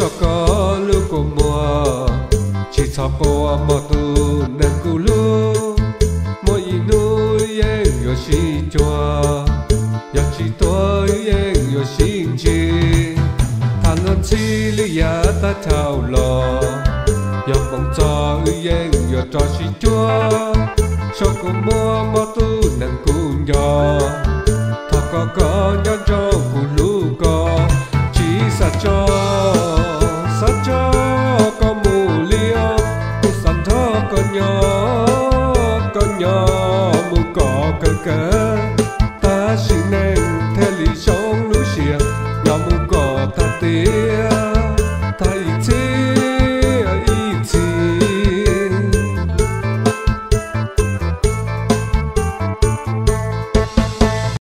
cho có lu của mùa chỉ cho cô một tu nên cú lu mỗi núi yên yo xí chua yo chỉ tôi yên yo xin chi thằng anh chi li ya ta thao lò yo bông cho yên yo cho xí chua cho cô mua một tu nên cú nhỏ thọ có nhon cho cú lu có chỉ sa cho con mù liêu tu sẵn thơ con nhỏ mù cỏ cần cỡ ta xin nên theo lý sống núi xiềng nhỏ mù cỏ ta tí